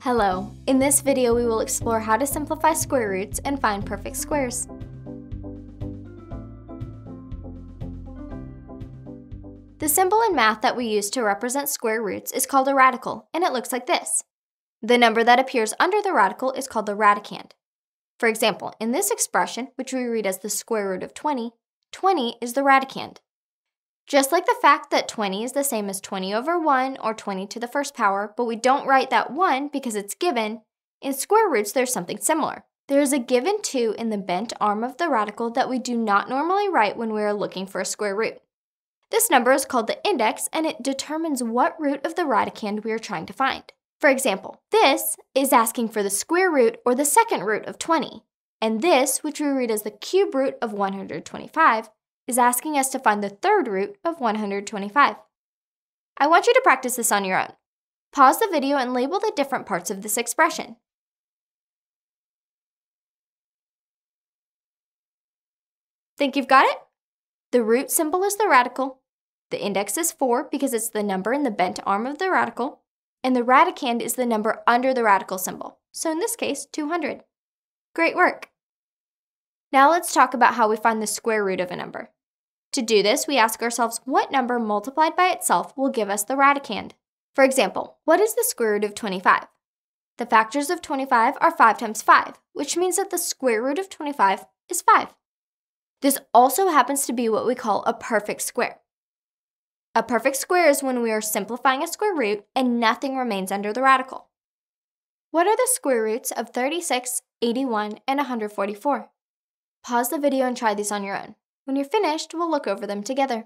Hello. In this video, we will explore how to simplify square roots and find perfect squares. The symbol in math that we use to represent square roots is called a radical, and it looks like this. The number that appears under the radical is called the radicand. For example, in this expression, which we read as the square root of 20, 20 is the radicand. Just like the fact that 20 is the same as 20 over 1 or 20 to the first power, but we don't write that 1 because it's given, in square roots there's something similar. There is a given 2 in the bent arm of the radical that we do not normally write when we are looking for a square root. This number is called the index, and it determines what root of the radicand we are trying to find. For example, this is asking for the square root or the second root of 20, and this, which we read as the cube root of 125, is asking us to find the third root of 125. I want you to practice this on your own. Pause the video and label the different parts of this expression. Think you've got it? The root symbol is the radical, the index is 4 because it's the number in the bent arm of the radical, and the radicand is the number under the radical symbol, so in this case, 200. Great work! Now let's talk about how we find the square root of a number. To do this, we ask ourselves what number multiplied by itself will give us the radicand. For example, what is the square root of 25? The factors of 25 are 5 times 5, which means that the square root of 25 is 5. This also happens to be what we call a perfect square. A perfect square is when we are simplifying a square root and nothing remains under the radical. What are the square roots of 36, 81, and 144? Pause the video and try these on your own. When you're finished, we'll look over them together.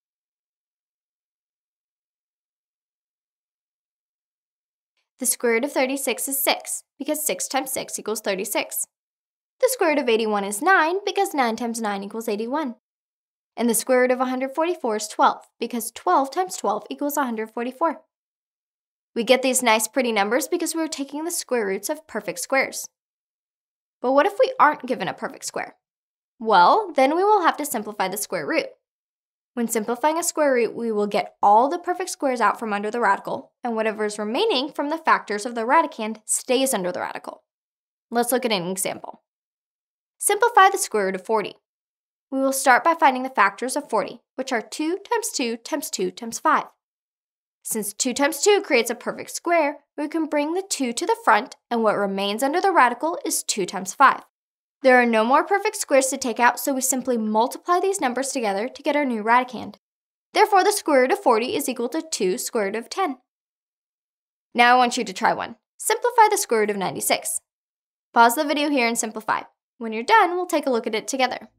The square root of 36 is 6, because 6 times 6 equals 36. The square root of 81 is 9, because 9 times 9 equals 81. And the square root of 144 is 12, because 12 times 12 equals 144. We get these nice pretty numbers because we're taking the square roots of perfect squares. But what if we aren't given a perfect square? Well, then we will have to simplify the square root. When simplifying a square root, we will get all the perfect squares out from under the radical, and whatever is remaining from the factors of the radicand stays under the radical. Let's look at an example. Simplify the square root of 40. We will start by finding the factors of 40, which are 2 times 2 times 2 times 5. Since 2 times 2 creates a perfect square, we can bring the 2 to the front, and what remains under the radical is 2 times 5. There are no more perfect squares to take out, so we simply multiply these numbers together to get our new radicand. Therefore, the square root of 40 is equal to 2 square root of 10. Now I want you to try one. Simplify the square root of 96. Pause the video here and simplify. When you're done, we'll take a look at it together.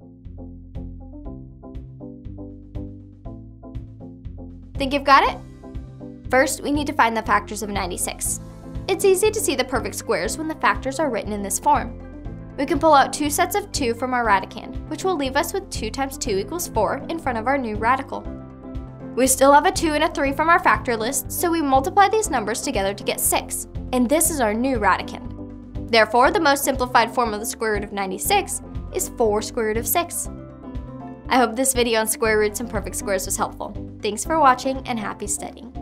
Think you've got it? First, we need to find the factors of 96. It's easy to see the perfect squares when the factors are written in this form. We can pull out 2 sets of 2 from our radicand, which will leave us with 2 times 2 equals 4 in front of our new radical. We still have a 2 and a 3 from our factor list, so we multiply these numbers together to get 6, and this is our new radicand. Therefore, the most simplified form of the square root of 96 is 4 square root of 6. I hope this video on square roots and perfect squares was helpful. Thanks for watching and happy studying.